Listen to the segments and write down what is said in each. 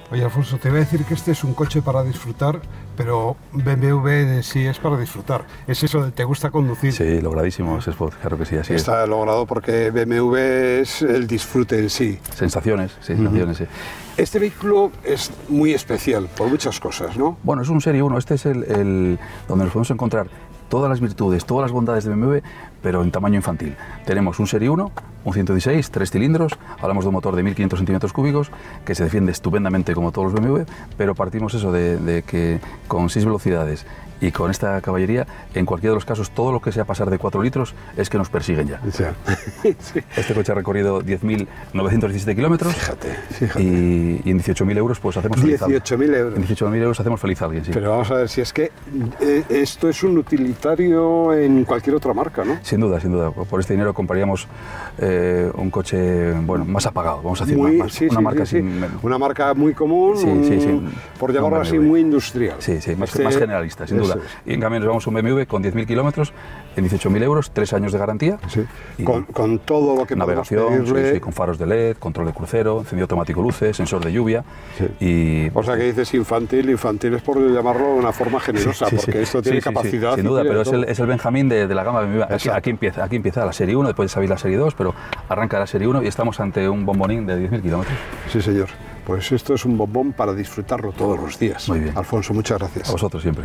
Oye, Alfonso, te voy a decir que este es un coche para disfrutar, pero BMW de sí es para disfrutar. Es eso de te gusta conducir. Sí, logradísimo ese spot, claro que sí, así Está logrado porque BMW es el disfrute en sí. Sensaciones, sensaciones, sí. Este vehículo es muy especial por muchas cosas, ¿no? Bueno, es un Serie 1, este es el donde nos podemos encontrar todas las virtudes, todas las bondades de BMW, pero en tamaño infantil. Tenemos un Serie 1, un 116, 3 cilindros, hablamos de un motor de 1500 centímetros cúbicos, que se defiende estupendamente como todos los BMW, pero partimos eso de que con 6 velocidades y con esta caballería, en cualquiera de los casos, todo lo que sea pasar de 4 litros es que nos persiguen ya. Sí. Este coche ha recorrido 10.917 kilómetros. Fíjate. Y en 18.000 euros pues hacemos feliz a alguien. 18.000 euros. En 18.000 euros hacemos feliz a alguien, sí. Pero vamos a ver, si es que esto es un utilitario en cualquier otra marca, ¿no? Sin duda, sin duda. Por este dinero compraríamos un coche, bueno, más apagado, vamos a decir, una marca así. Una marca muy común, por llamarlo así, muy industrial. Sí, más generalista, sin duda. Y en cambio nos vamos a un BMW con 10.000 kilómetros, en 18.000 euros, 3 años de garantía. Sí. Con todo lo que navegación, con faros de LED, control de crucero, encendido automático luces, sensor de lluvia. Sí. O sea que dices infantil es por llamarlo de una forma generosa, porque esto tiene capacidad. Sin duda, pero es el Benjamín de la gama BMW. Aquí empieza la Serie 1, después sabéis la Serie 2, pero arranca la Serie 1 y estamos ante un bombonín de 10.000 kilómetros. Sí, señor. Pues esto es un bombón para disfrutarlo todos los días. Muy bien. Alfonso, muchas gracias. A vosotros siempre.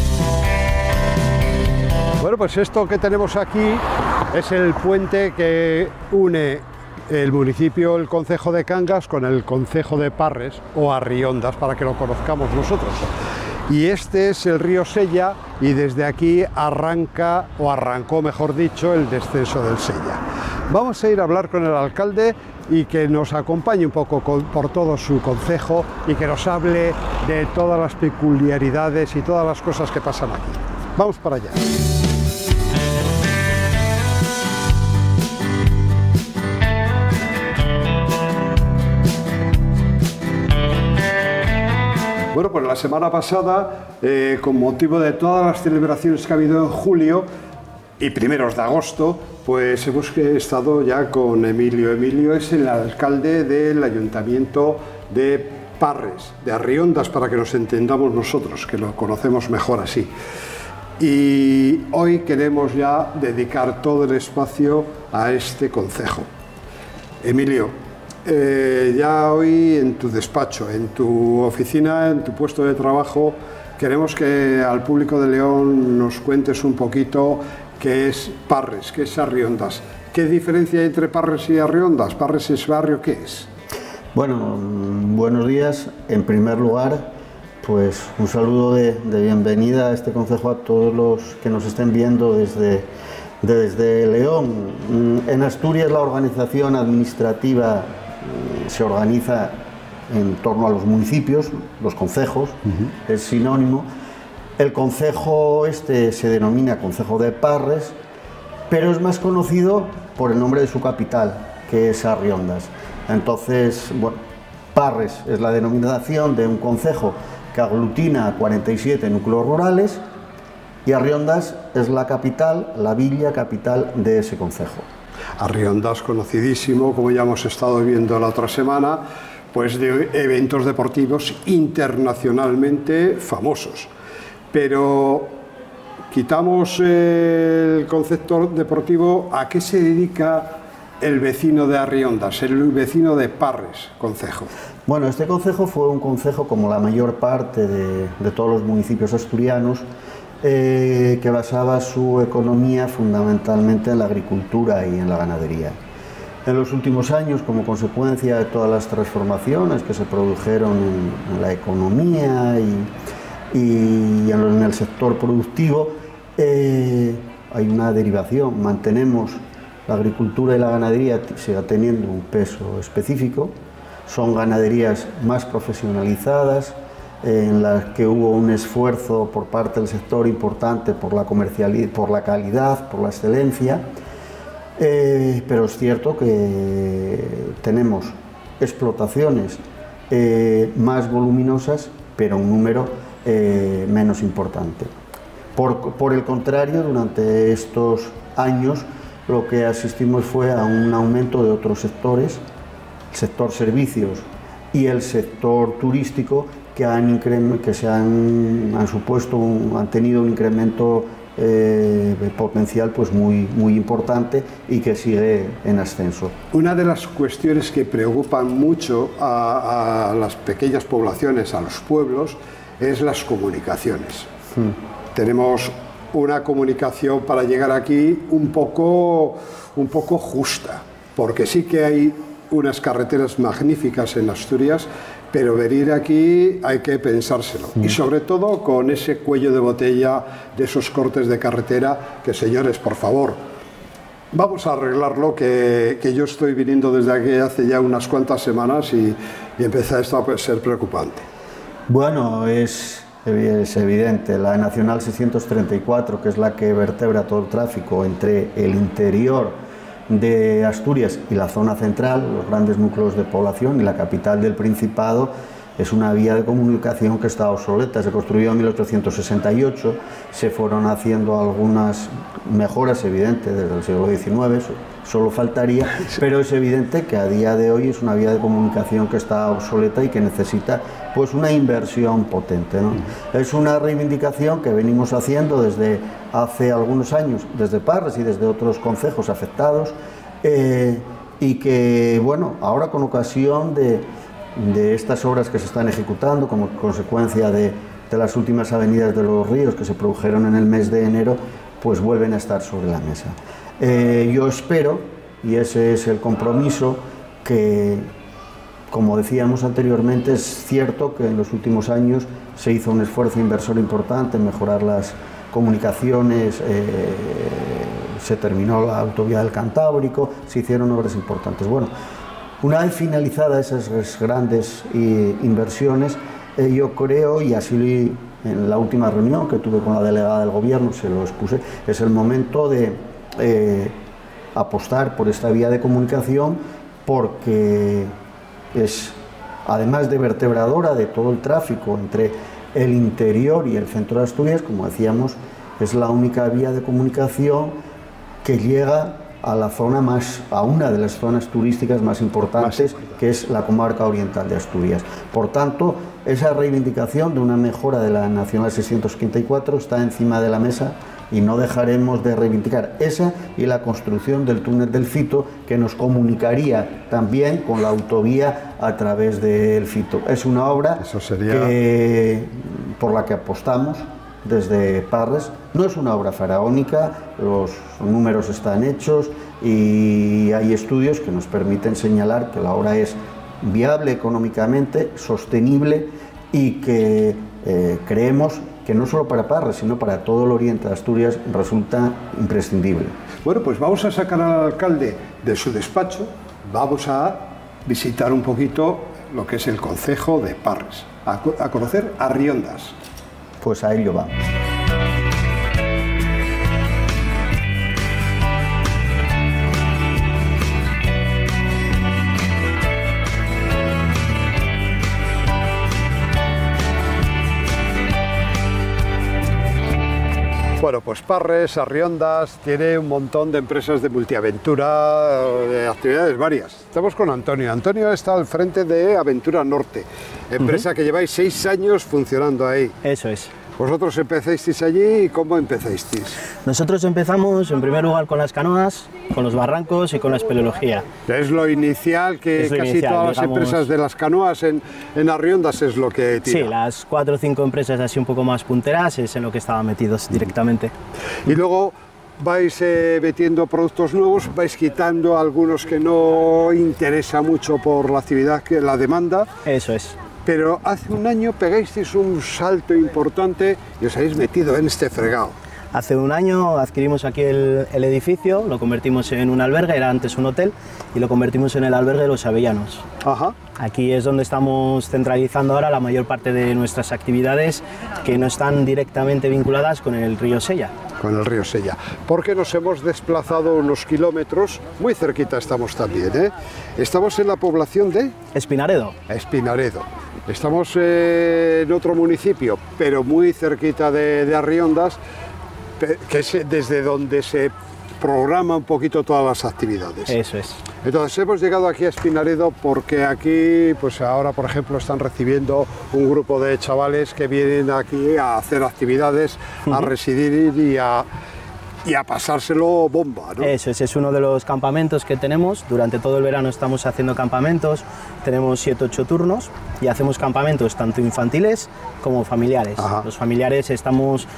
Bueno, pues esto que tenemos aquí es el puente que une el municipio, el concejo de Cangas, con el concejo de Parres, o Arriondas, para que lo conozcamos nosotros. Y este es el río Sella, y desde aquí arrancó, mejor dicho, el descenso del Sella. Vamos a ir a hablar con el alcalde y que nos acompañe un poco por todo su concejo y que nos hable de todas las peculiaridades y todas las cosas que pasan aquí. Vamos para allá. Bueno, pues la semana pasada, con motivo de todas las celebraciones que ha habido en julio y primeros de agosto, pues hemos estado ya con Emilio. Emilio es el alcalde del Ayuntamiento de Parres, de Arriondas, para que nos entendamos nosotros, que lo conocemos mejor así. Y hoy queremos ya dedicar todo el espacio a este concejo. Emilio, ya hoy en tu despacho, en tu oficina, en tu puesto de trabajo, queremos que al público de León nos cuentes un poquito qué es Parres, qué es Arriondas. ¿Qué diferencia hay entre Parres y Arriondas? ¿Parres es barrio? ¿Qué es? Bueno, buenos días. En primer lugar, pues un saludo de bienvenida a este concejo a todos los que nos estén viendo desde León. En Asturias la organización administrativa se organiza en torno a los municipios, los concejos, es sinónimo. El concejo este se denomina Concejo de Parres, pero es más conocido por el nombre de su capital, que es Arriondas. Entonces, bueno, Parres es la denominación de un concejo que aglutina 47 núcleos rurales y Arriondas es la capital, la villa capital de ese concejo. Arriondas, conocidísimo, como ya hemos estado viendo la otra semana, pues de eventos deportivos internacionalmente famosos. Pero quitamos el concepto deportivo, ¿a qué se dedica el vecino de Arriondas, el vecino de Parres, concejo? Bueno, este concejo fue un concejo, como la mayor parte de todos los municipios asturianos, que basaba su economía fundamentalmente en la agricultura y en la ganadería. En los últimos años, como consecuencia de todas las transformaciones que se produjeron en la economía y en el sector productivo, hay una derivación. Mantenemos la agricultura y la ganadería, sigue teniendo un peso específico. Son ganaderías más profesionalizadas, en las que hubo un esfuerzo por parte del sector importante por la comercialidad, por la calidad, por la excelencia, pero es cierto que tenemos explotaciones más voluminosas, pero un número menos importante. Por el contrario, durante estos años lo que asistimos fue a un aumento de otros sectores. El sector servicios y el sector turístico, que han tenido un incremento potencial pues muy importante y que sigue en ascenso. Una de las cuestiones que preocupan mucho a las pequeñas poblaciones, a los pueblos, es las comunicaciones. Tenemos una comunicación para llegar aquí un poco justa, porque sí que hay unas carreteras magníficas en Asturias, pero venir aquí hay que pensárselo. Y sobre todo con ese cuello de botella de esos cortes de carretera, que señores, por favor, vamos a arreglarlo, que yo estoy viniendo desde aquí hace ya unas cuantas semanas y empieza esto a ser preocupante. Bueno, es evidente, la Nacional 634, que es la que vertebra todo el tráfico entre el interior de Asturias y la zona central, los grandes núcleos de población y la capital del Principado, es una vía de comunicación que está obsoleta. Se construyó en 1868, se fueron haciendo algunas mejoras evidentes desde el siglo XIX, solo faltaría, pero es evidente que a día de hoy es una vía de comunicación que está obsoleta y que necesita pues una inversión potente, ¿no? Es una reivindicación que venimos haciendo desde hace algunos años, desde Parres y desde otros concejos afectados, y que, bueno, ahora con ocasión de estas obras que se están ejecutando como consecuencia de las últimas avenidas de los ríos que se produjeron en el mes de enero, pues vuelven a estar sobre la mesa. Yo espero, y ese es el compromiso, que, como decíamos anteriormente, es cierto que en los últimos años se hizo un esfuerzo inversor importante en mejorar las comunicaciones, se terminó la autovía del Cantábrico, se hicieron obras importantes. Bueno, una vez finalizadas esas grandes inversiones, yo creo, y así en la última reunión que tuve con la delegada del Gobierno se lo expuse, es el momento de apostar por esta vía de comunicación, porque es, además de vertebradora de todo el tráfico entre el interior y el centro de Asturias, como decíamos, es la única vía de comunicación que llega a la zona a una de las zonas turísticas más importantes, que es la comarca oriental de Asturias. Por tanto, esa reivindicación de una mejora de la Nacional 634 está encima de la mesa, y no dejaremos de reivindicar esa y la construcción del túnel del Fito, que nos comunicaría también con la autovía a través del Fito. Es una obra por la que apostamos desde Parres. No es una obra faraónica, los números están hechos y hay estudios que nos permiten señalar que la obra es viable económicamente, sostenible, y que creemos que no solo para Parres, sino para todo el oriente de Asturias resulta imprescindible. Bueno, pues vamos a sacar al alcalde de su despacho, vamos a visitar un poquito lo que es el concejo de Parres, a conocer Arriondas. Pues a ello vamos. Bueno, pues Parres, Arriondas, tiene un montón de empresas de multiaventura, de actividades varias. Estamos con Antonio. Antonio está al frente de Aventura Norte, empresa que lleváis 6 años funcionando ahí. Eso es. ¿Vosotros empezasteis allí y cómo empezasteis? Nosotros empezamos en primer lugar con las canoas, con los barrancos y con la espeleología. Es lo inicial, que casi todas las empresas de las canoas en Arriondas es lo que tira. Sí, las 4 o 5 empresas así un poco más punteras es en lo que estaban metidos directamente. Y luego vais metiendo productos nuevos, vais quitando algunos que no interesa mucho por la actividad, que la demanda. Eso es. Pero hace un año pegasteis un salto importante y os habéis metido en este fregado. Hace un año adquirimos aquí el edificio, lo convertimos en un albergue, era antes un hotel, y lo convertimos en el albergue de Los Avellanos. Ajá. Aquí es donde estamos centralizando ahora la mayor parte de nuestras actividades que no están directamente vinculadas con el río Sella. Con el río Sella, porque nos hemos desplazado unos kilómetros, muy cerquita estamos también, ¿eh? Estamos en la población de Espinaredo. Espinaredo. Estamos en otro municipio, pero muy cerquita de Arriondas, que es desde donde se programa un poquito todas las actividades. Eso es. Entonces hemos llegado aquí a Espinaredo porque aquí, pues ahora por ejemplo están recibiendo un grupo de chavales que vienen aquí a hacer actividades, a residir y a pasárselo bomba, ¿no? Eso es uno de los campamentos que tenemos. Durante todo el verano estamos haciendo campamentos, tenemos 7-8 turnos y hacemos campamentos tanto infantiles como familiares. Ajá. Los familiares están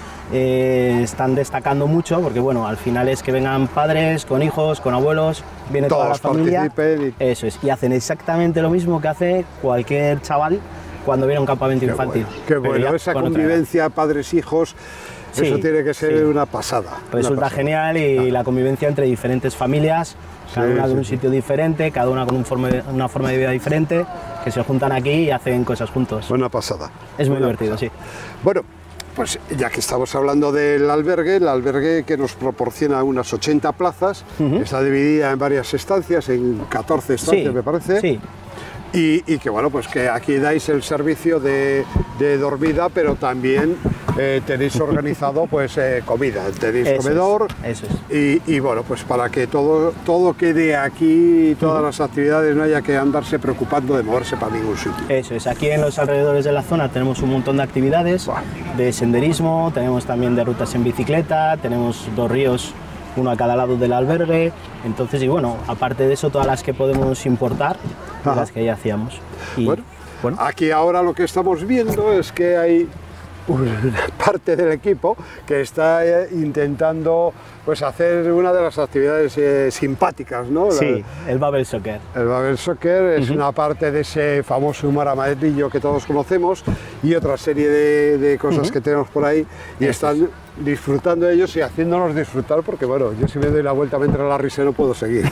destacando mucho porque bueno, al final es que vengan padres, con hijos, con abuelos, viene toda la familia. Participen Eso es, y hacen exactamente lo mismo que hace cualquier chaval cuando viene a un campamento infantil. Qué Pero bueno, ya esa con otra edad. convivencia padres-hijos. Sí, Eso tiene que ser sí. una pasada. Resulta genial y la convivencia entre diferentes familias, cada Sí, una de sí, un sí. sitio diferente, cada una con una forma de vida diferente, que se juntan aquí y hacen cosas juntos. Una pasada. Es muy Una divertido, pasada. sí. Bueno, pues ya que estamos hablando del albergue, el albergue que nos proporciona unas 80 plazas, está dividida en varias estancias, en 14 estancias me parece. Sí, Y que bueno, pues que aquí dais el servicio de dormida, pero también tenéis organizado pues comida, tenéis Eso comedor. eso es. Y bueno, pues para que todo quede aquí, todas las actividades, no haya que andarse preocupando de moverse para ningún sitio. Eso es, aquí en los alrededores de la zona tenemos un montón de actividades, de senderismo, tenemos también de rutas en bicicleta, tenemos 2 ríos, uno a cada lado del albergue, entonces y bueno, aparte de eso todas las que podemos importar, de Ajá. las que ya hacíamos. Y, Bueno, bueno, aquí ahora lo que estamos viendo es que hay una parte del equipo que está intentando pues hacer una de las actividades simpáticas, ¿no? sí, el Bubble Soccer. El Babel Soccer es una parte de ese famoso humor amarillo que todos conocemos y otra serie de cosas que tenemos por ahí y están disfrutando de ellos y haciéndonos disfrutar porque bueno, yo si me doy la vuelta me entra la risa y no puedo seguir.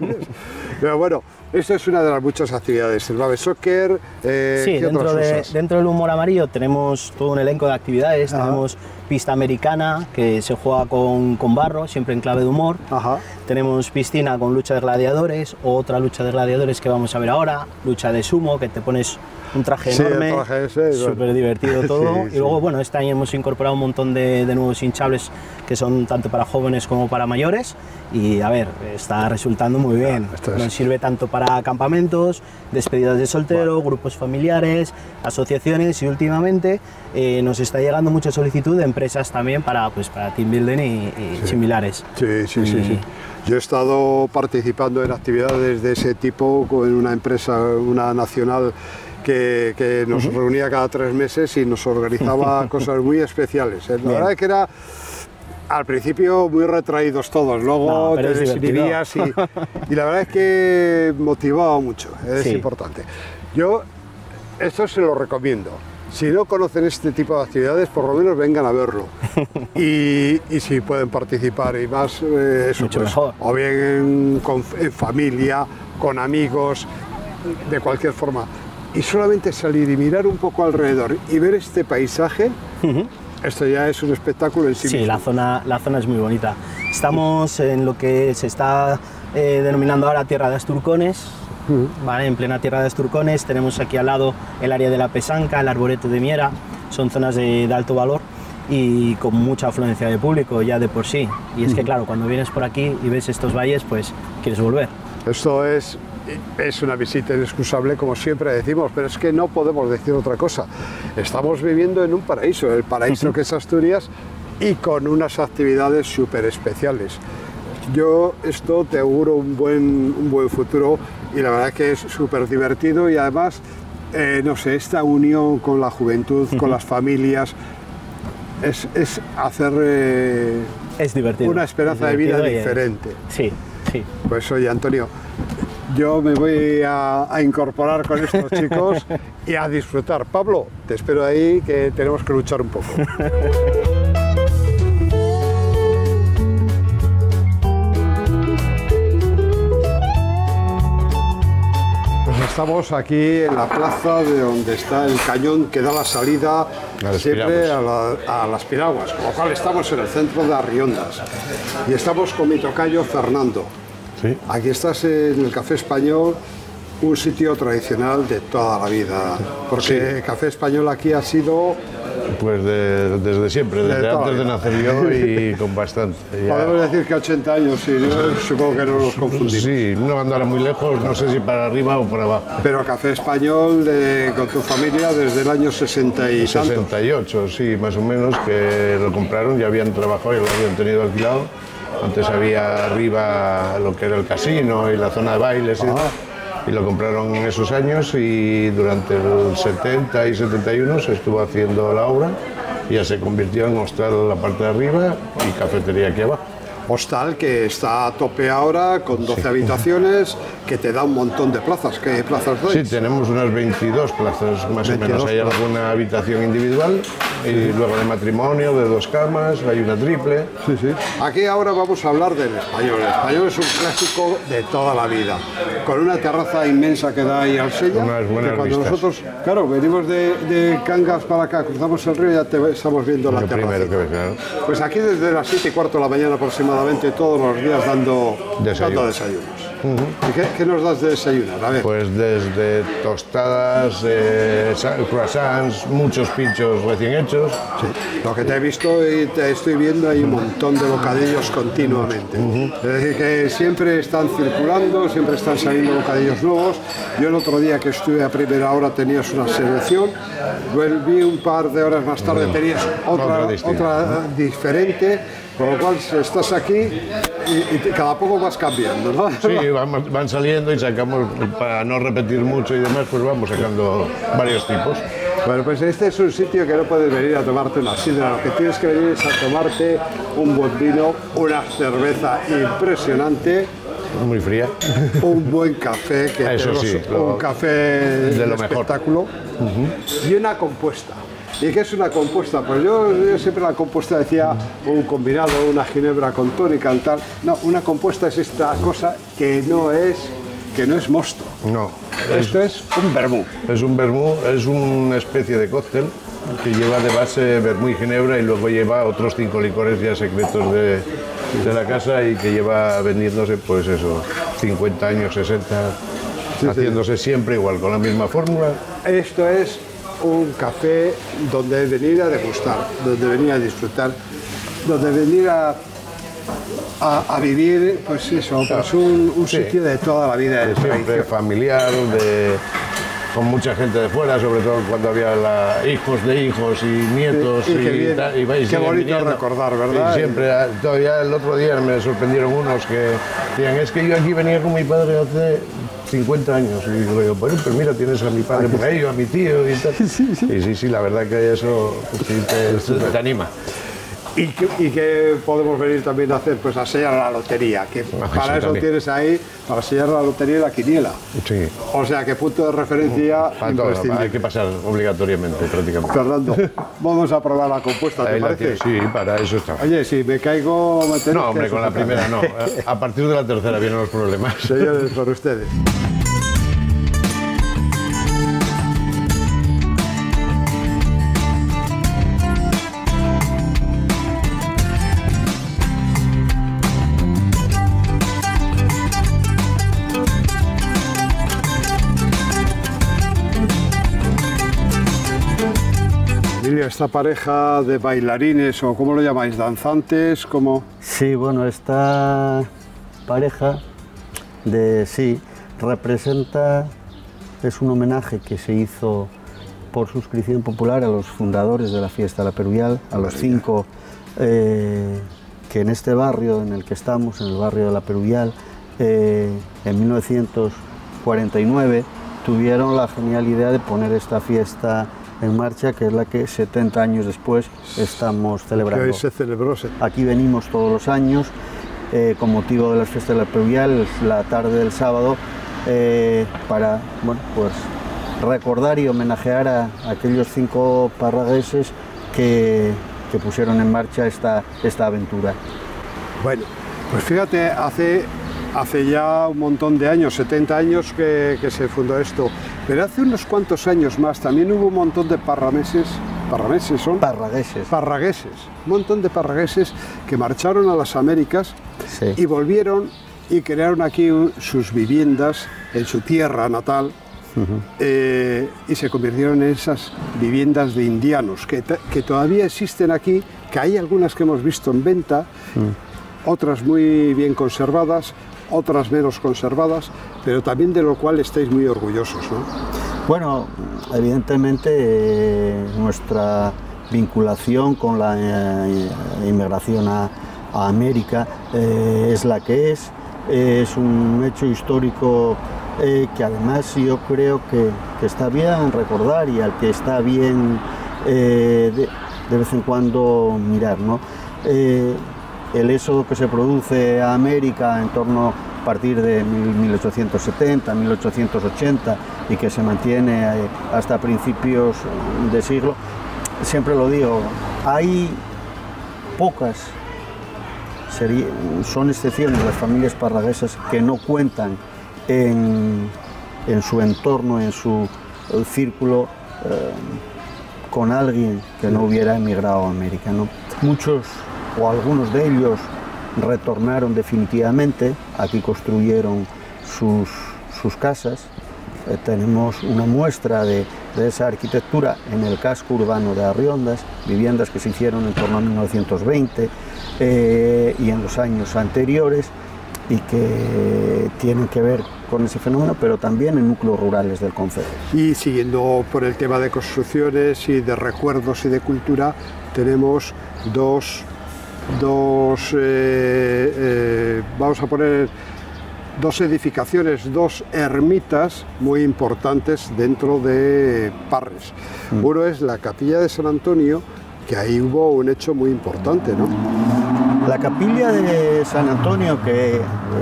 Pero bueno, esto es una de las muchas actividades, el Babel Soccer, Sí, ¿qué otras cosas? dentro del humor amarillo tenemos todo un elenco de actividades, tenemos pista americana que se juega con barro, siempre en clave de humor, Ajá. tenemos piscina con lucha de gladiadores, otra lucha de gladiadores que vamos a ver ahora, lucha de sumo, que te pones un traje Sí, el enorme, traje ese, súper bueno. divertido todo, Sí, y sí. luego bueno, este año hemos incorporado un montón de nuevos hinchables que son tanto para jóvenes como para mayores, y a ver, está resultando muy bien, esto es- nos sirve tanto para campamentos, despedidas de soltero, grupos familiares, asociaciones y últimamente nos está llegando mucha solicitud de empresas también para team building y similares. Sí, sí, sí, sí. Yo he estado participando en actividades de ese tipo con una empresa, una nacional, que nos reunía cada 3 meses y nos organizaba cosas muy especiales. La Bien. verdad es que era al principio muy retraídos todos, luego No, pero te es divertido. desinhibías y la verdad es que motivaba mucho, es Sí. importante. Yo esto se lo recomiendo. Si no conocen este tipo de actividades, por lo menos vengan a verlo. Y si pueden participar y más, eso Mucho pues, mejor. o bien en familia, con amigos, de cualquier forma. Y solamente salir y mirar un poco alrededor y ver este paisaje, esto ya es un espectáculo en sí Sí, mismo. la zona es muy bonita. Estamos en lo que se está denominando ahora Tierra de Asturcones, ¿vale? En plena Tierra de Asturcones tenemos aquí al lado el área de la Pesanca, el Arboreto de Miera, son zonas de alto valor y con mucha afluencia de público ya de por sí. Y es que claro, cuando vienes por aquí y ves estos valles, pues quieres volver. Esto es una visita inexcusable, como siempre decimos, pero es que no podemos decir otra cosa. Estamos viviendo en un paraíso, el paraíso que es Asturias, y con unas actividades súper especiales. Yo esto te auguro un buen futuro y la verdad es que es súper divertido y además, no sé, esta unión con la juventud, con las familias, es hacer Es divertido. una esperanza es de vida divertido y diferente. Sí, sí. Pues oye, Antonio, yo me voy a incorporar con estos chicos y a disfrutar. Pablo, te espero ahí, que tenemos que luchar un poco. Pues estamos aquí en la plaza de donde está el cañón que da la salida siempre a las piraguas, con lo cual estamos en el centro de Arriondas y estamos con mi tocayo Fernando. Sí. Aquí estás en el Café Español, un sitio tradicional de toda la vida, porque el Café Español aquí ha sido Pues desde siempre, desde antes de nacer yo y con bastante. Podemos decir que 80 años, sí, ¿no? Supongo que no nos confundimos. Sí, no andar muy lejos, no sé si para arriba o para abajo. Pero Café Español con tu familia desde el año 60 y tantos. 68, sí, más o menos, que lo compraron, ya habían trabajado y lo habían tenido alquilado. Antes había arriba lo que era el casino y la zona de bailes y demás. Y lo compraron en esos años y durante el 70 y 71 se estuvo haciendo la obra y ya se convirtió en hostal en la parte de arriba y cafetería aquí abajo. Hostal que está a tope ahora con 12 habitaciones, que te da un montón de plazas. ¿Qué plazas dais? Sí, tenemos unas 22 plazas más o menos. Hay alguna habitación individual y luego de matrimonio, de 2 camas, hay una triple. Sí, sí. Aquí ahora vamos a hablar del Español. El Español es un clásico de toda la vida, con una terraza inmensa que da ahí al Sella. Unas buenas que cuando vistas. nosotros, claro, venimos de Cangas para acá, cruzamos el río y ya estamos viendo la Lo terraza. primero que ves, claro. Pues aquí desde las 7:15 de la mañana aproximadamente, todos los días dando desayunos. ¿Y qué nos das de desayunar? A ver. Pues desde tostadas, croissants, muchos pinchos recién hechos. Sí, lo que te he visto y te estoy viendo hay un montón de bocadillos continuamente. Es decir, que siempre están circulando, siempre están saliendo bocadillos nuevos. Yo el otro día que estuve a primera hora tenías una selección, volví un par de horas más tarde, tenías otra diferente. Con lo cual estás aquí y cada poco vas cambiando, ¿no? Sí, van saliendo y sacamos, para no repetir mucho y demás, pues vamos sacando varios tipos. Bueno, pues este es un sitio que no puedes venir a tomarte una sidra, lo que tienes que venir es a tomarte un buen vino, una cerveza impresionante, Muy fría. un buen café, que Eso tenemos sí, un café de lo mejor. espectáculo, y una compuesta. ¿Y qué es una compuesta? Pues yo siempre la compuesta decía un combinado, una ginebra con tónica y tal. No, una compuesta es esta cosa que no es mosto. No. Esto es un vermú. Es un vermú, es una especie de cóctel que lleva de base vermú y ginebra y luego lleva otros 5 licores ya secretos de la casa y que lleva vendiéndose, pues eso, 50 años, 60, haciéndose siempre igual, con la misma fórmula. Esto es un café donde venir a degustar, donde venir a disfrutar, donde venir a vivir, pues eso, pues un sitio de toda la vida de Siempre tradición. familiar, con mucha gente de fuera, sobre todo cuando había hijos de hijos y nietos. Y que vienen. Qué siguen bonito viniendo. recordar, ¿verdad? Y siempre, todavía el otro día me sorprendieron unos que decían, es que yo aquí venía con mi padre hace 50 años. Y digo yo, bueno, pues mira, tienes a mi padre por ahí, o a mi tío y tal. Y sí, la verdad que eso sí te anima. ¿Y qué podemos venir también a hacer? Pues a sellar la lotería, que para eso también. tienes ahí, para sellar la lotería y la quiniela. Sí. O sea, que punto de referencia Para todo, imprescindible. hay que pasar obligatoriamente, prácticamente. Fernando, vamos a probar la compuesta, ¿te Ahí la parece? tienes, sí, para eso está. Oye, si me caigo... me tenéis No, que hombre, con la sujetar. primera no. A partir de la tercera vienen los problemas. Señores, con ustedes. Emilio, esta pareja de bailarines, o ¿cómo lo llamáis? ¿Danzantes? ¿Cómo? Sí, bueno, esta pareja representa, es un homenaje que se hizo por suscripción popular a los fundadores de la fiesta de la Peruvial, a los 5 que en este barrio en el que estamos, en el barrio de la Peruvial, en 1949 tuvieron la genial idea de poner esta fiesta en marcha, que es la que 70 años después estamos Que celebrando. hoy se celebró. Aquí venimos todos los años con motivo de las fiestas de la Peruvial, la tarde del sábado, para bueno, pues, recordar y homenajear a aquellos 5 parragueses que pusieron en marcha esta aventura. Bueno, pues fíjate, hace ya un montón de años, 70 años que se fundó esto, pero hace unos cuantos años más también hubo un montón de parragueses, un montón de parragueses que marcharon a las Américas Sí. y volvieron y crearon aquí sus viviendas en su tierra natal y se convirtieron en esas viviendas de indianos que todavía existen aquí, que hay algunas que hemos visto en venta, otras muy bien conservadas, otras menos conservadas, pero también de lo cual estáis muy orgullosos, ¿no? Bueno, evidentemente nuestra vinculación con la inmigración a América es la que es un hecho histórico que además yo creo que está bien recordar y al que está bien de vez en cuando mirar, ¿no? El éxodo que se produce a América en torno a partir de 1870, 1880 y que se mantiene hasta principios de siglo, siempre lo digo, hay pocas, son excepciones las familias parraguesas que no cuentan en su entorno, en su círculo, con alguien que no hubiera emigrado a América, ¿no? Muchos o algunos de ellos retornaron definitivamente, aquí construyeron sus casas. Tenemos una muestra de esa arquitectura en el casco urbano de Arriondas, viviendas que se hicieron en torno a 1920 y en los años anteriores y que tienen que ver con ese fenómeno, pero también en núcleos rurales del concejo. Y siguiendo por el tema de construcciones y de recuerdos y de cultura, tenemos vamos a poner dos edificaciones, dos ermitas muy importantes dentro de Parres. Uno es la capilla de San Antonio, que ahí hubo un hecho muy importante, ¿no? La capilla de San Antonio, que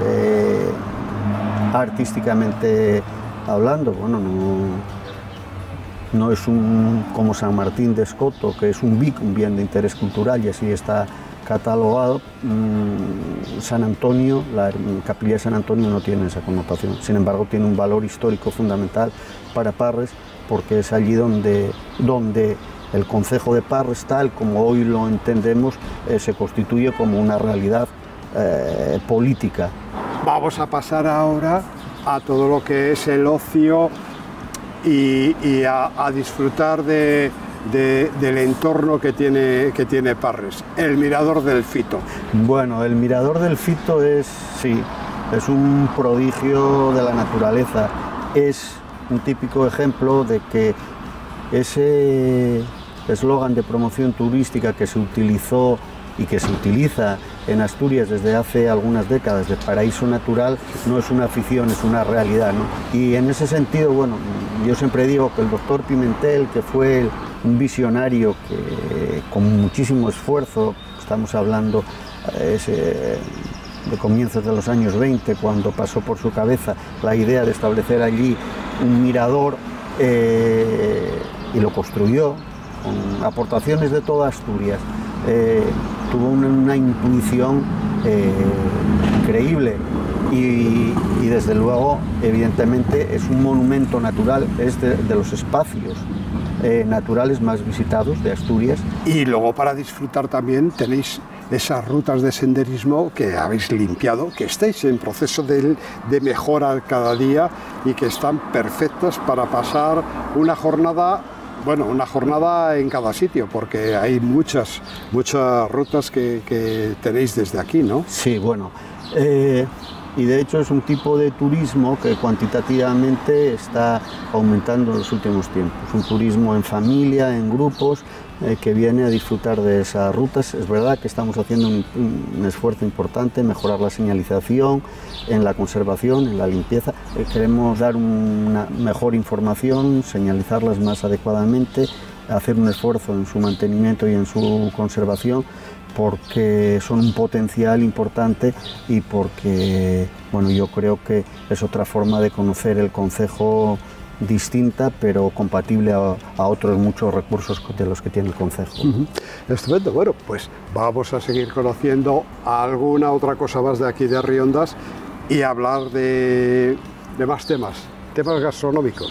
artísticamente hablando, bueno, no es como San Martín de Escoto, que es un bien de interés cultural y así está catalogado. San Antonio, la capilla de San Antonio no tiene esa connotación, sin embargo tiene un valor histórico fundamental para Parres, porque es allí donde el concejo de Parres, tal como hoy lo entendemos, se constituye como una realidad política. Vamos a pasar ahora a todo lo que es el ocio y a disfrutar del entorno que tiene Parres, el Mirador del Fito. Bueno, el Mirador del Fito es un prodigio de la naturaleza, es un típico ejemplo de que ese eslogan de promoción turística que se utilizó y que se utiliza en Asturias desde hace algunas décadas, de paraíso natural, no es una ficción, es una realidad, ¿no? Y en ese sentido, bueno, yo siempre digo que el doctor Pimentel, que fue un visionario que con muchísimo esfuerzo, estamos hablando de comienzos de los años 20, cuando pasó por su cabeza la idea de establecer allí un mirador, y lo construyó con aportaciones de toda Asturias. Tuvo una intuición increíble y desde luego, evidentemente, es un monumento natural, es de los espacios naturales más visitados de Asturias. Y luego, para disfrutar también, tenéis esas rutas de senderismo que habéis limpiado, que estáis en proceso de mejora cada día y que están perfectas para pasar una jornada en cada sitio, porque hay muchas rutas que tenéis desde aquí, ¿no? Sí, bueno, y de hecho es un tipo de turismo que cuantitativamente está aumentando en los últimos tiempos, un turismo en familia, en grupos, que viene a disfrutar de esas rutas. Es verdad que estamos haciendo un esfuerzo importante en mejorar la señalización, en la conservación, en la limpieza. Queremos dar una mejor información, señalizarlas más adecuadamente, hacer un esfuerzo en su mantenimiento y en su conservación, porque son un potencial importante y porque, bueno, yo creo que es otra forma de conocer el concejo distinta, pero compatible a otros muchos recursos de los que tiene el concejo. Estupendo. Bueno, pues vamos a seguir conociendo alguna otra cosa más de aquí de Arriondas y hablar de más temas gastronómicos.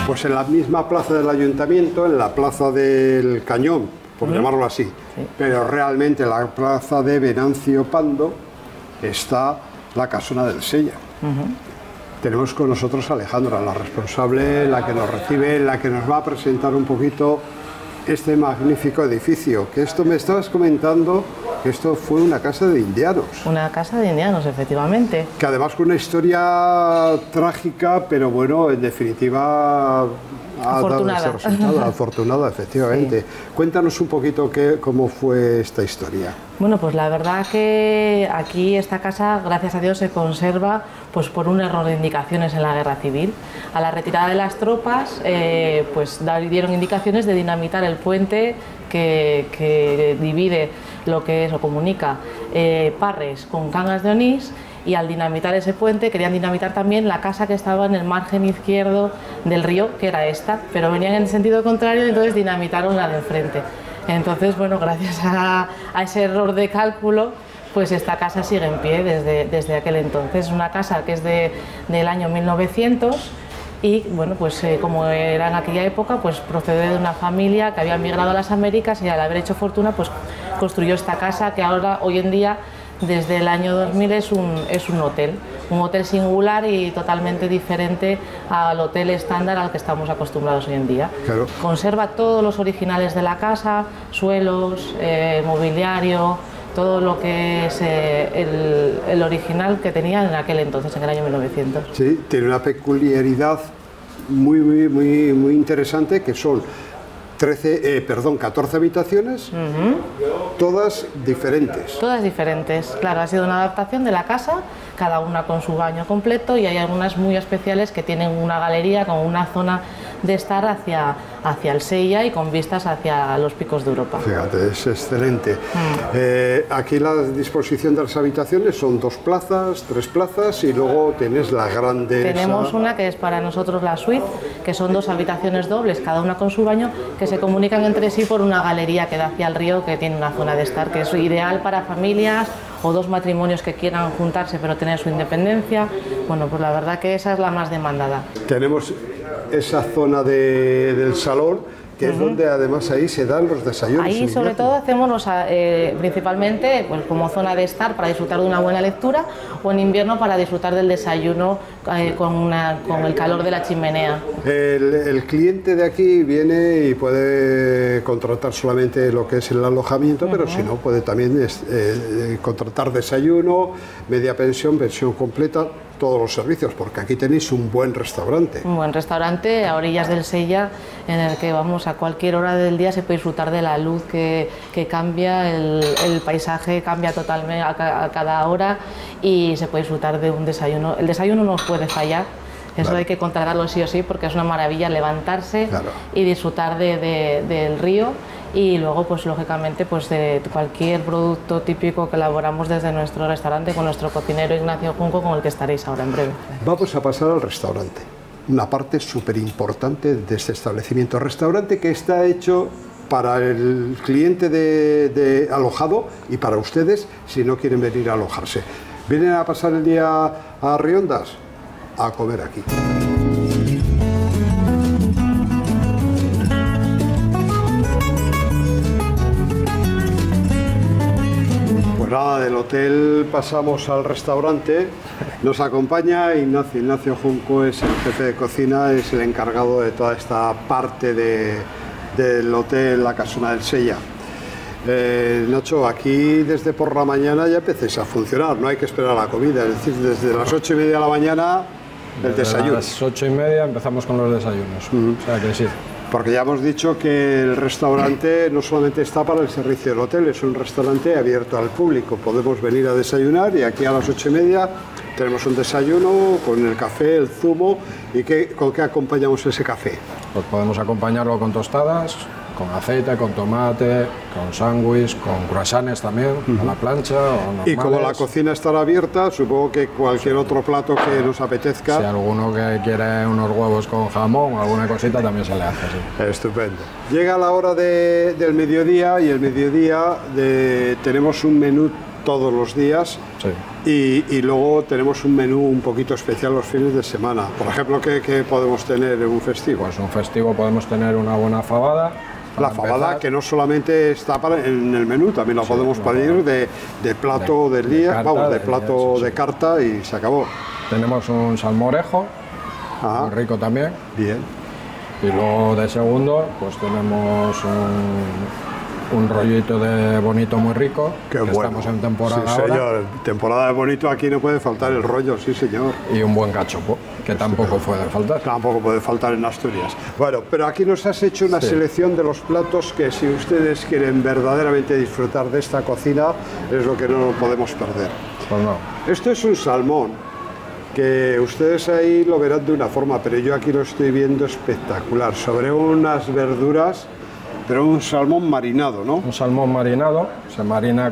Pues en la misma plaza del ayuntamiento, en la plaza del Cañón, por llamarlo así, pero realmente en la plaza de Venancio Pando está la Casona del Sella. Tenemos con nosotros a Alejandra, la responsable, la que nos recibe, la que nos va a presentar un poquito este magnífico edificio. Que esto me estabas comentando, que esto fue una casa de indianos. Una casa de indianos, efectivamente. Que además con una historia trágica, pero bueno, en definitiva ha dado ese resultado. Afortunada, efectivamente. Sí. Cuéntanos un poquito cómo fue esta historia. Bueno, pues la verdad que aquí esta casa, gracias a Dios, se conserva pues por un error de indicaciones en la guerra civil. A la retirada de las tropas, pues dieron indicaciones de dinamitar el puente que divide lo que es o comunica Parres con Cangas de Onís, y al dinamitar ese puente querían dinamitar también la casa que estaba en el margen izquierdo del río, que era esta, pero venían en sentido contrario y entonces dinamitaron la de enfrente. Entonces, bueno, gracias a ese error de cálculo, pues esta casa sigue en pie desde aquel entonces. Es una casa que es del año 1900 y, bueno, pues como era en aquella época, pues procede de una familia que había migrado a las Américas y al haber hecho fortuna, pues construyó esta casa que ahora, hoy en día, desde el año 2000 es un hotel singular y totalmente diferente al hotel estándar al que estamos acostumbrados hoy en día. Claro. Conserva todos los originales de la casa, suelos, mobiliario, todo lo que es el original que tenía en aquel entonces, en el año 1900. Sí, tiene una peculiaridad muy interesante, que son 14 habitaciones, todas diferentes. Todas diferentes, claro, ha sido una adaptación de la casa, cada una con su baño completo, y hay algunas muy especiales que tienen una galería con una zona de estar hacia el Sella y con vistas hacia los picos de Europa. Fíjate, es excelente. Aquí la disposición de las habitaciones son 2 plazas, 3 plazas y luego tienes la grande. Tenemos una que es para nosotros la suite, que son 2 habitaciones dobles, cada una con su baño, que se comunican entre sí por una galería que da hacia el río, que tiene una zona de estar, que es ideal para familias o 2 matrimonios que quieran juntarse pero tener su independencia. Bueno, pues la verdad que esa es la más demandada. Tenemos esa zona del salón, que es donde además ahí se dan los desayunos. Ahí sobre todo hacemos principalmente pues, como zona de estar para disfrutar de una buena lectura, o en invierno para disfrutar del desayuno con el calor de la chimenea. El cliente de aquí viene y puede contratar solamente lo que es el alojamiento, pero si no puede también contratar desayuno, media pensión, pensión completa, todos los servicios, porque aquí tenéis un buen restaurante. Un buen restaurante a orillas del Sella, en el que vamos a cualquier hora del día se puede disfrutar de la luz que cambia, el paisaje cambia totalmente a cada hora y se puede disfrutar de un desayuno. El desayuno no puede fallar. Eso hay que contratarlo sí o sí, porque es una maravilla levantarse y disfrutar del río, y luego pues lógicamente pues de cualquier producto típico que elaboramos desde nuestro restaurante con nuestro cocinero Ignacio Junco, con el que estaréis ahora en breve. Vamos a pasar al restaurante, una parte súper importante de este establecimiento. Restaurante que está hecho para el cliente de alojado y para ustedes si no quieren venir a alojarse. ¿Vienen a pasar el día a Riondas? A comer aquí. Pues nada, del hotel pasamos al restaurante. Nos acompaña Ignacio Junco, es el jefe de cocina, es el encargado de toda esta parte del hotel La Casona del Sella. Nacho, aquí desde por la mañana ya empecéis a funcionar, no hay que esperar a la comida, es decir, desde las 8:30 de la mañana el desayuno. A las 8:30 empezamos con los desayunos, o sea que sí. Porque ya hemos dicho que el restaurante no solamente está para el servicio del hotel, es un restaurante abierto al público, podemos venir a desayunar y aquí a las 8:30 tenemos un desayuno con el café, el zumo. ¿Y con qué acompañamos ese café? Pues podemos acompañarlo con tostadas, con aceite, con tomate, con sándwich, con croissants también, a la plancha o normales. Y como la cocina estará abierta, supongo que cualquier otro plato que nos apetezca. Si alguno que quiere unos huevos con jamón o alguna cosita también se le hace, sí. Estupendo. Llega la hora del mediodía y el mediodía tenemos un menú todos los días. Sí. Y luego tenemos un menú un poquito especial los fines de semana. Por ejemplo, ¿qué podemos tener en un festivo? Pues un festivo podemos tener una buena fabada. La fabada, que no solamente está en el menú, también la podemos pedir de plato del día, vamos, de plato de carta y se acabó. Tenemos un salmorejo, muy rico también. Bien. Y luego de segundo, pues tenemos un rollito de bonito muy rico. Qué bueno. Estamos en temporada sí, señor. ahora. Temporada de bonito, aquí no puede faltar el rollo, sí señor. Y un buen cachopo, que tampoco puede faltar. Tampoco puede faltar en Asturias. Bueno, pero aquí nos has hecho una selección de los platos que si ustedes quieren verdaderamente disfrutar de esta cocina, es lo que no podemos perder. Pues no. Esto es un salmón, que ustedes ahí lo verán de una forma, pero yo aquí lo estoy viendo espectacular, sobre unas verduras, pero un salmón marinado, ¿no? Un salmón marinado, se marina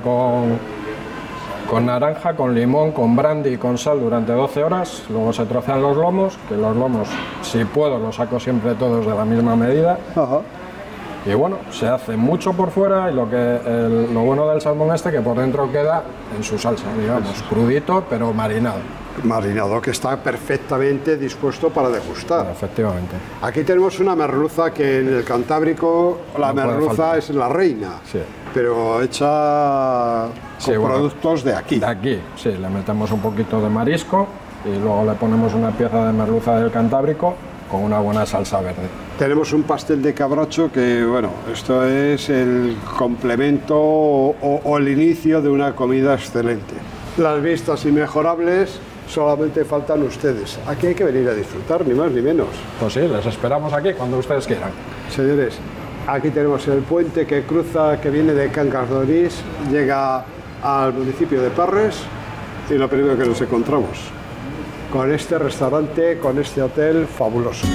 con naranja, con limón, con brandy y con sal durante 12 horas, luego se trocean los lomos, que los lomos, si puedo, los saco siempre todos de la misma medida. Ajá. Y bueno, se hace mucho por fuera y lo bueno del salmón que por dentro queda en su salsa, digamos, crudito pero marinado. Marinado, que está perfectamente dispuesto para degustar. Efectivamente. Aquí tenemos una merluza que en el Cantábrico la merluza es la reina, sí, pero hecha con productos de aquí. De aquí, sí, le metemos un poquito de marisco y luego le ponemos una pieza de merluza del Cantábrico con una buena salsa verde. Tenemos un pastel de cabracho que, bueno, esto es el complemento o el inicio de una comida excelente. Las vistas inmejorables, solamente faltan ustedes. Aquí hay que venir a disfrutar, ni más ni menos. Pues sí, les esperamos aquí cuando ustedes quieran. Señores, aquí tenemos el puente que cruza, que viene de Cangas de Onís, llega al municipio de Parres y lo primero que nos encontramos con este restaurante, con este hotel fabuloso.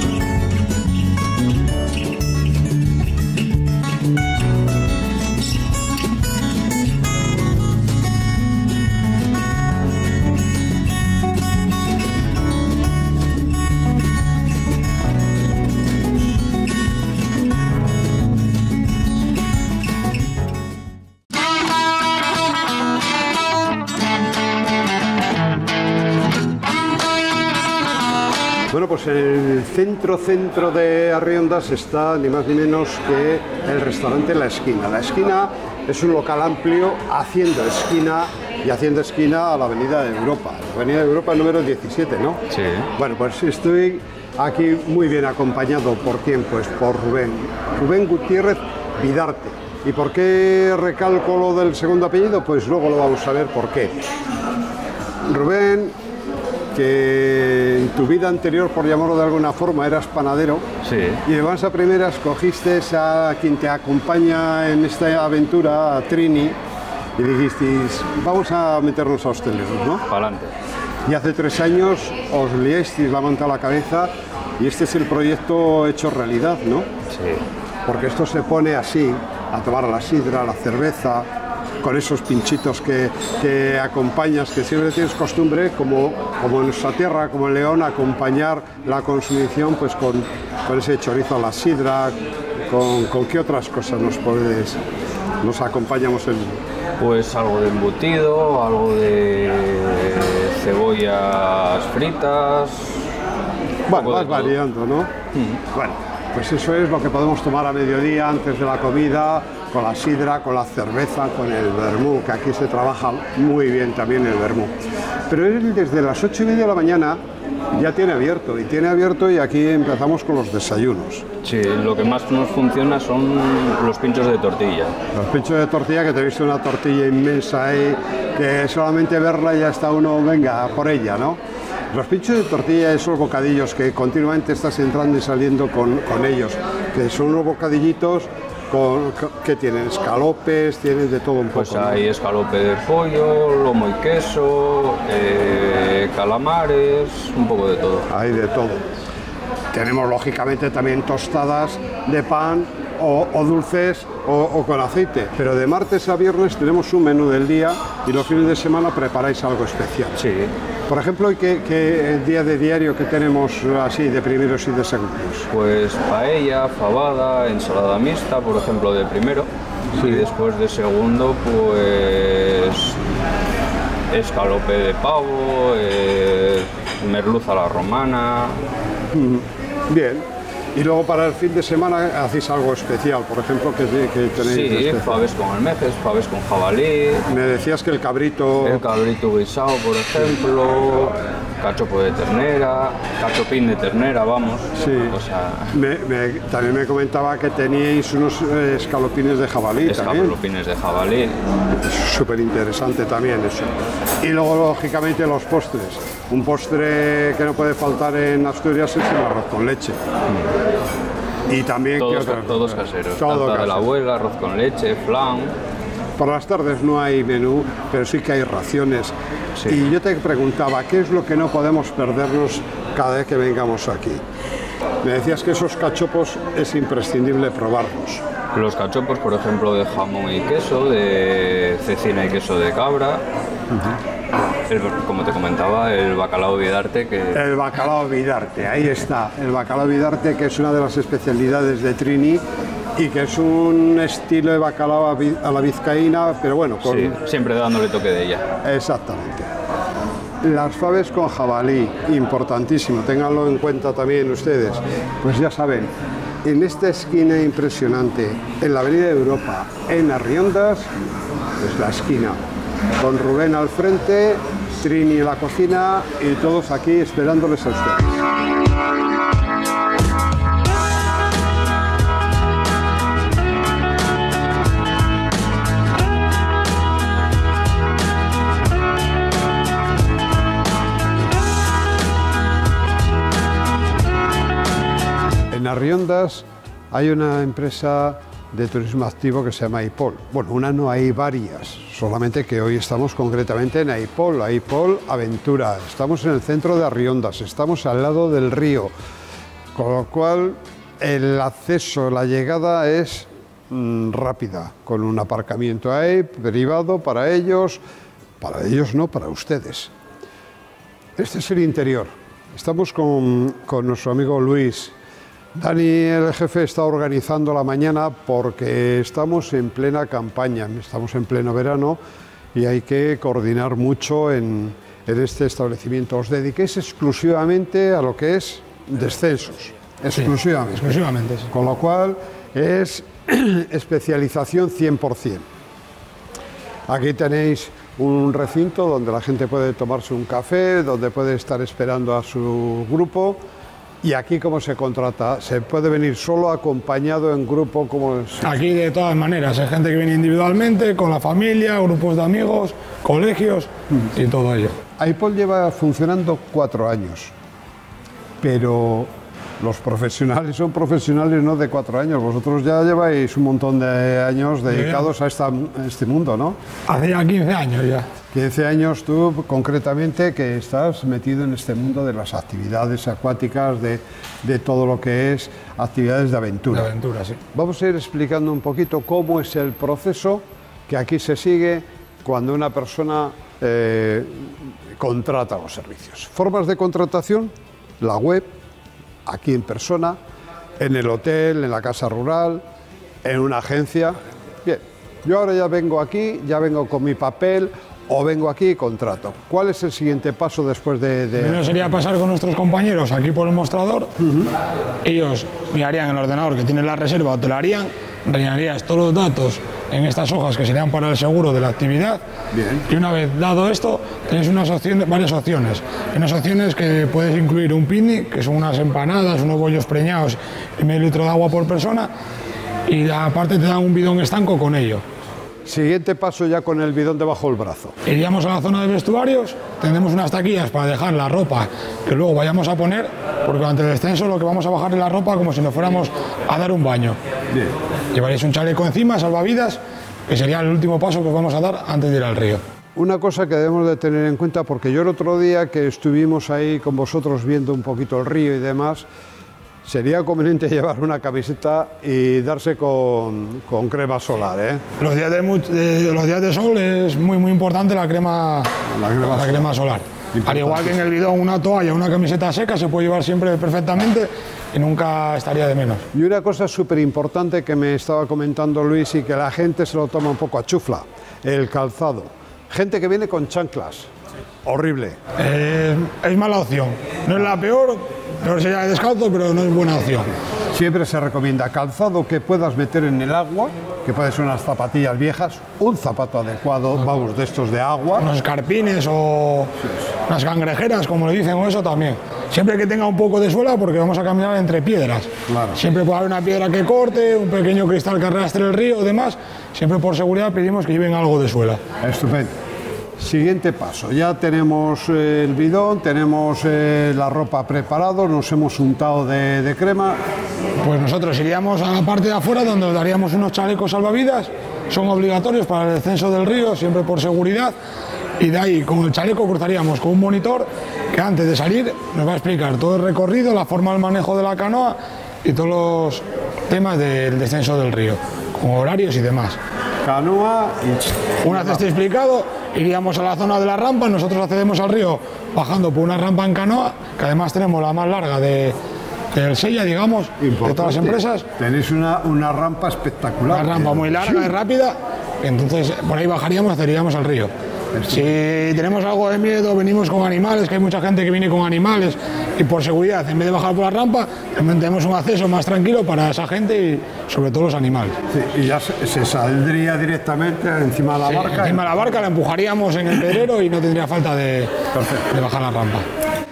Bueno, pues en el centro de Arriondas está ni más ni menos que el restaurante La Esquina. La Esquina es un local amplio haciendo esquina a la Avenida de Europa. La Avenida de Europa número 17, ¿no? Sí. Bueno, pues estoy aquí muy bien acompañado. ¿Por quién? Pues por Rubén Gutiérrez Vidarte. ¿Y por qué recalco lo del segundo apellido? Pues luego lo vamos a ver por qué. Rubén, que en tu vida anterior, por llamarlo de alguna forma, eras panadero. Sí. Y de buenas a primeras cogiste a quien te acompaña en esta aventura, a Trini, y dijisteis, vamos a meternos a hosteleros, ¿no? Pa'lante. Y hace 3 años os liasteis la manta a la cabeza y este es el proyecto hecho realidad, ¿no? Sí. Porque esto se pone así, a tomar la sidra, la cerveza, con esos pinchitos que acompañas, que siempre tienes costumbre, como en nuestra tierra, como en León, acompañar la consumición pues con ese chorizo a la sidra. ¿Con qué otras cosas nos acompañamos en? Pues algo de embutido, algo de cebollas fritas. Bueno, vas variando, ¿no? Bueno, pues eso es lo que podemos tomar a mediodía antes de la comida, con la sidra, con la cerveza, con el vermú, que aquí se trabaja muy bien también el vermú. Pero él desde las 8:30 de la mañana ya tiene abierto y aquí empezamos con los desayunos. Sí, lo que más nos funciona son los pinchos de tortilla. Los pinchos de tortilla, que te he visto una tortilla inmensa ahí, que solamente verla ya está uno, venga, por ella, ¿no? Los pinchos de tortilla, esos bocadillos que continuamente estás entrando y saliendo con ellos, que son unos bocadillitos que tienen escalopes, tienen de todo un poco. Pues hay escalope de pollo, lomo y queso, calamares, un poco de todo. Hay de todo. Tenemos lógicamente también tostadas de pan o dulces o con aceite, pero de martes a viernes tenemos un menú del día y los fines de semana preparáis algo especial. Sí. Por ejemplo, ¿qué día de diario que tenemos así de primeros y de segundos? Pues paella, fabada, ensalada mixta, por ejemplo, de primero. Sí. Y después de segundo, pues escalope de pavo, merluza a la romana. Bien. Y luego para el fin de semana hacéis algo especial, por ejemplo, que tenéis. Sí, faves con almejas, faves con jabalí. Me decías que el cabrito. El cabrito guisado, por ejemplo, cachopo de ternera, cachopín de ternera, vamos. Sí. O sea, también me comentaba que teníais unos escalopines de jabalí. Escalopines de jabalí. Es súper interesante también eso. Y luego, lógicamente, los postres. Un postre que no puede faltar en Asturias es el arroz con leche. Y también todos caseros, tarta de la abuela, arroz con leche, flan. Por las tardes no hay menú, pero sí que hay raciones. Sí. Y yo te preguntaba, ¿qué es lo que no podemos perdernos cada vez que vengamos aquí? Me decías que esos cachopos es imprescindible probarlos. Los cachopos, por ejemplo, de jamón y queso, de cecina y queso de cabra. Como te comentaba, el bacalao Vidarte. El bacalao Vidarte, ahí está. El bacalao Vidarte, que es una de las especialidades de Trini y que es un estilo de bacalao a la vizcaína, pero bueno. Sí, siempre dándole toque de ella. Exactamente. Las faves con jabalí, importantísimo, ténganlo en cuenta también ustedes. Pues ya saben, en esta esquina impresionante, en la Avenida de Europa, en Arriondas, es la esquina, con Rubén al frente, Trini en la cocina y todos aquí esperándoles a ustedes. En Arriondas hay una empresa de turismo activo que se llama AIPOL. Bueno, una no, hay varias, solamente que hoy estamos concretamente en AIPOL Aventura. Estamos en el centro de Arriondas, estamos al lado del río, con lo cual el acceso, la llegada es rápida, con un aparcamiento ahí, privado para ellos no, para ustedes. Este es el interior. Estamos con nuestro amigo Luis. Dani, el jefe, está organizando la mañana porque estamos en plena campaña, estamos en pleno verano y hay que coordinar mucho en este establecimiento. Os dediquéis exclusivamente a lo que es descensos, exclusivamente. Sí, exclusivamente, sí. Con lo cual es especialización 100%. Aquí tenéis un recinto donde la gente puede tomarse un café, donde puede estar esperando a su grupo. ¿Y aquí cómo se contrata? ¿Se puede venir solo, acompañado, en grupo? ¿Cómo es? Aquí de todas maneras, hay gente que viene individualmente, con la familia, grupos de amigos, colegios y todo ello. AIPOL lleva funcionando 4 años, pero los profesionales son profesionales no de 4 años. Vosotros ya lleváis un montón de años dedicados a este mundo, ¿no? Hace ya 15 años ya. 15 años tú, concretamente, que estás metido en este mundo de las actividades acuáticas, de todo lo que es actividades de aventura. De aventura, sí. Vamos a ir explicando un poquito cómo es el proceso que aquí se sigue cuando una persona contrata los servicios. Formas de contratación, la web, aquí en persona, en el hotel, en la casa rural, en una agencia. Bien, yo ahora ya vengo aquí, ya vengo con mi papel, o vengo aquí y contrato. ¿Cuál es el siguiente paso después de...? Primero sería pasar con nuestros compañeros aquí por el mostrador. Ellos mirarían en el ordenador que tiene la reserva o te la harían, rellenarías todos los datos en estas hojas que serían para el seguro de la actividad. Bien. Y una vez dado esto, tenéis varias opciones. Hay unas opciones que puedes incluir un picnic, que son unas empanadas, unos bollos preñados y medio litro de agua por persona, y aparte te dan un bidón estanco con ello. Siguiente paso ya con el bidón debajo del brazo. Iríamos a la zona de vestuarios, tendremos unas taquillas para dejar la ropa que luego vayamos a poner, porque durante el descenso lo que vamos a bajar es la ropa como si nos fuéramos a dar un baño. Bien. Llevaréis un chaleco encima, salvavidas, que sería el último paso que os vamos a dar antes de ir al río. Una cosa que debemos de tener en cuenta, porque yo el otro día que estuvimos ahí con vosotros viendo un poquito el río y demás, sería conveniente llevar una camiseta y darse con crema solar, ¿eh? Los días de sol es muy importante la crema solar. Al igual que en el bidón una toalla, una camiseta seca se puede llevar siempre perfectamente y nunca estaría de menos. Y una cosa súper importante que me estaba comentando Luis y que la gente se lo toma un poco a chufla, el calzado. Gente que viene con chanclas. Horrible. Es mala opción. No es la peor sería descalzo, pero no es buena opción. Siempre se recomienda calzado que puedas meter en el agua, que pueden ser unas zapatillas viejas, un zapato adecuado, vamos, de estos de agua. Unos escarpines o unas cangrejeras, como le dicen, o eso también. Siempre que tenga un poco de suela, porque vamos a caminar entre piedras. Claro. Siempre puede haber una piedra que corte, un pequeño cristal que arrastre el río o demás. Siempre por seguridad pedimos que lleven algo de suela. Estupendo. Siguiente paso, ya tenemos el bidón, tenemos la ropa preparada, nos hemos untado de crema. Pues nosotros iríamos a la parte de afuera donde os daríamos unos chalecos salvavidas, son obligatorios para el descenso del río, siempre por seguridad, y de ahí con el chaleco cruzaríamos con un monitor que antes de salir nos va a explicar todo el recorrido, la forma del manejo de la canoa y todos los temas del descenso del río, con horarios y demás. Canoa y... Una vez esté explicado, iríamos a la zona de la rampa, nosotros accedemos al río bajando por una rampa en canoa, que además tenemos la más larga del Sella, digamos, importante. De todas las empresas. Tenéis una rampa espectacular. Una rampa muy larga y rápida, entonces por ahí bajaríamos, accederíamos al río. Si tenemos algo de miedo, venimos con animales, que hay mucha gente que viene con animales, y por seguridad, en vez de bajar por la rampa, también tenemos un acceso más tranquilo para esa gente y sobre todo los animales. Sí, y ya se saldría directamente encima de la barca. Encima de la barca la empujaríamos en el pedrero y no tendría falta de bajar la rampa.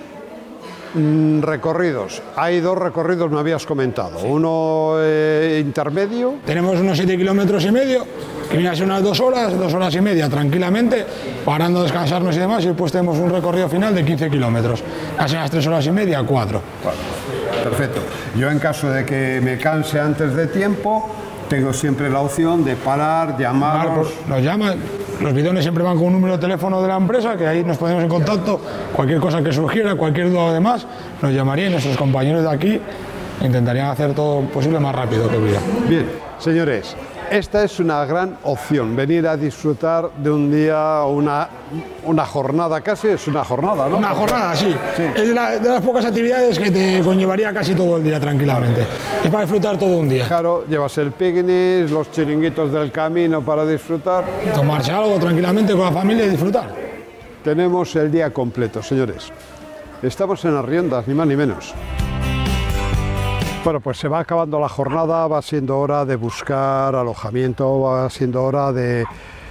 Recorridos. Hay dos recorridos, me habías comentado. Uno intermedio. Tenemos unos 7,5 kilómetros, que viene a ser unas 2 horas y media tranquilamente, parando a descansarnos y demás, y después tenemos un recorrido final de 15 kilómetros, casi unas 3 horas y media, 4. Perfecto. Yo en caso de que me canse antes de tiempo, tengo siempre la opción de parar, llamaros. Nos llaman, los bidones siempre van con un número de teléfono de la empresa, que ahí nos ponemos en contacto, cualquier cosa que surgiera, cualquier duda o demás, nos llamarían nuestros compañeros de aquí, intentarían hacer todo posible más rápido que hubiera. Bien, señores. Esta es una gran opción, venir a disfrutar de un día o una jornada, casi es una jornada, ¿no? Una jornada, sí. Es de las pocas actividades que te conllevaría casi todo el día tranquilamente. Es para disfrutar todo un día. Claro, llevas el picnic, los chiringuitos del camino para disfrutar. Tomarse algo tranquilamente con la familia y disfrutar. Tenemos el día completo, señores. Estamos en Arriondas, ni más ni menos. Bueno, pues se va acabando la jornada, va siendo hora de buscar alojamiento, va siendo hora de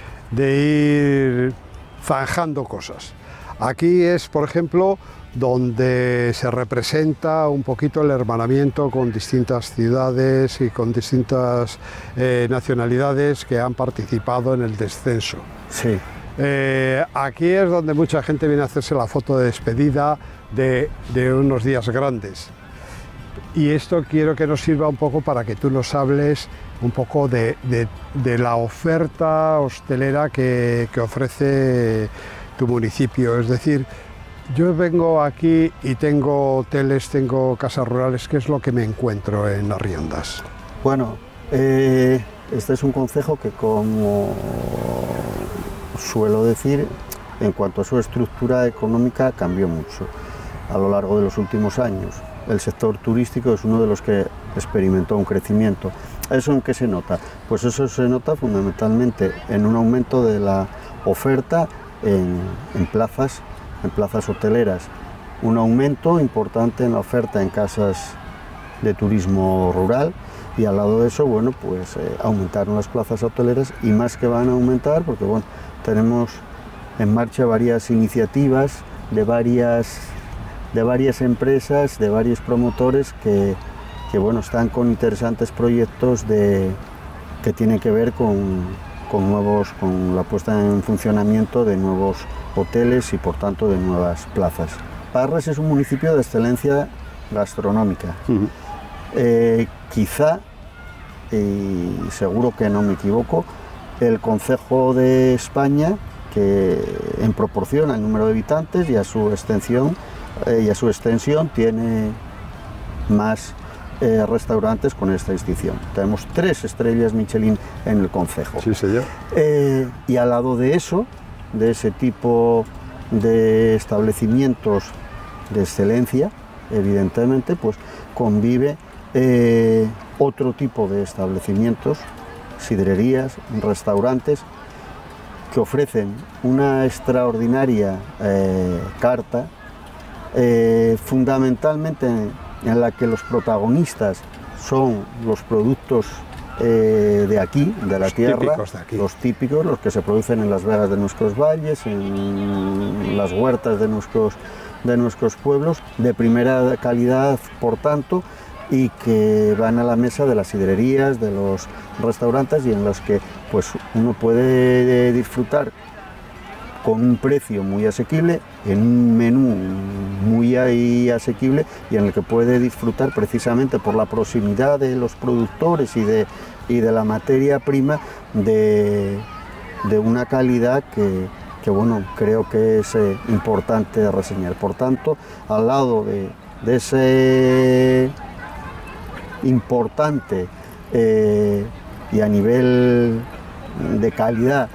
ir zanjando cosas. Aquí es, por ejemplo, donde se representa un poquito el hermanamiento con distintas ciudades y con distintas nacionalidades que han participado en el descenso. Sí. Aquí es donde mucha gente viene a hacerse la foto de despedida de unos días grandes. Y esto quiero que nos sirva un poco para que tú nos hables un poco de la oferta hostelera que ofrece tu municipio. Es decir, yo vengo aquí y tengo hoteles, tengo casas rurales, ¿qué es lo que me encuentro en Arriondas? Bueno, este es un concejo que, como suelo decir, en cuanto a su estructura económica cambió mucho a lo largo de los últimos años. El sector turístico es uno de los que experimentó un crecimiento. ¿Eso en qué se nota? Pues eso se nota fundamentalmente en un aumento de la oferta en plazas hoteleras, un aumento importante en la oferta en casas de turismo rural, y al lado de eso, bueno, pues aumentaron las plazas hoteleras, y más que van a aumentar porque, bueno, tenemos en marcha varias iniciativas de varias empresas, de varios promotores que bueno, están con interesantes proyectos que tienen que ver con la puesta en funcionamiento de nuevos hoteles y por tanto de nuevas plazas. Parres es un municipio de excelencia gastronómica. Quizá, y seguro que no me equivoco, el concejo de España que en proporción al número de habitantes y a su extensión tiene más restaurantes con esta distinción. Tenemos 3 estrellas Michelin en el concejo. Sí, señor. Y al lado de eso, de ese tipo de establecimientos de excelencia, evidentemente, pues convive otro tipo de establecimientos, sidrerías, restaurantes, que ofrecen una extraordinaria carta, fundamentalmente en la que los protagonistas son los productos de aquí, de la tierra, los típicos, los que se producen en las vegas de nuestros valles, en las huertas de nuestros pueblos, de primera calidad, por tanto, y que van a la mesa de las sidrerías, de los restaurantes, y en los que pues uno puede disfrutar con un precio muy asequible, en un menú muy asequible, y en el que puede disfrutar precisamente por la proximidad de los productores y de la materia prima de una calidad que bueno, creo que es importante reseñar. Por tanto, al lado de ese importante y a nivel de calidad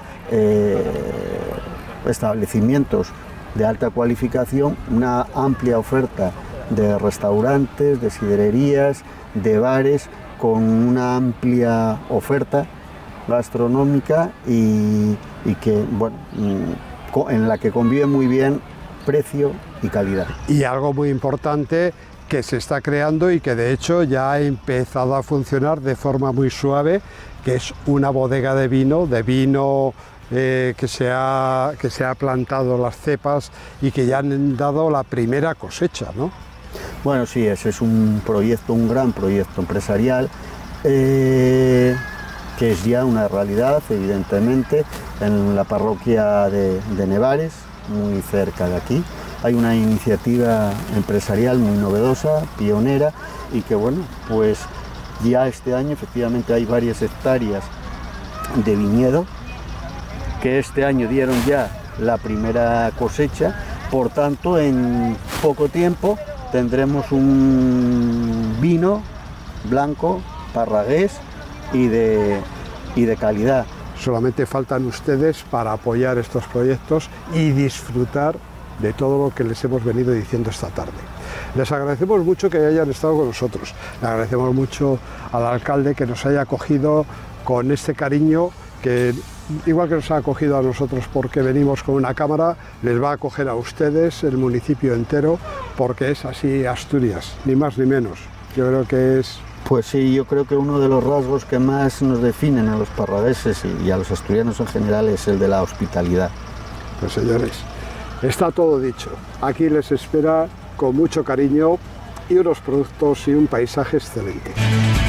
establecimientos de alta cualificación, una amplia oferta de restaurantes, de sidrerías, de bares, con una amplia oferta gastronómica y que, bueno, en la que convive muy bien precio y calidad. Y algo muy importante que se está creando y que de hecho ya ha empezado a funcionar de forma muy suave, que es una bodega de vino que se ha plantado las cepas y que ya han dado la primera cosecha, ¿no? Bueno, sí, ese es un proyecto, un gran proyecto empresarial que es ya una realidad, evidentemente, en la parroquia de Nevares, muy cerca de aquí. Hay una iniciativa empresarial muy novedosa, pionera, y que, bueno, pues ya este año efectivamente hay varias hectáreas de viñedo que este año dieron ya la primera cosecha. Por tanto, en poco tiempo tendremos un vino blanco, parragués y de calidad. Solamente faltan ustedes para apoyar estos proyectos y disfrutar de todo lo que les hemos venido diciendo esta tarde. Les agradecemos mucho que hayan estado con nosotros. Le agradecemos mucho al alcalde que nos haya acogido con este cariño, que igual que nos ha acogido a nosotros porque venimos con una cámara, les va a acoger a ustedes, el municipio entero, porque es así Asturias, ni más ni menos. Yo creo que es... Pues sí, yo creo que uno de los rasgos que más nos definen a los parragueses y a los asturianos en general es el de la hospitalidad. Pues señores, está todo dicho. Aquí les espera con mucho cariño y unos productos y un paisaje excelente.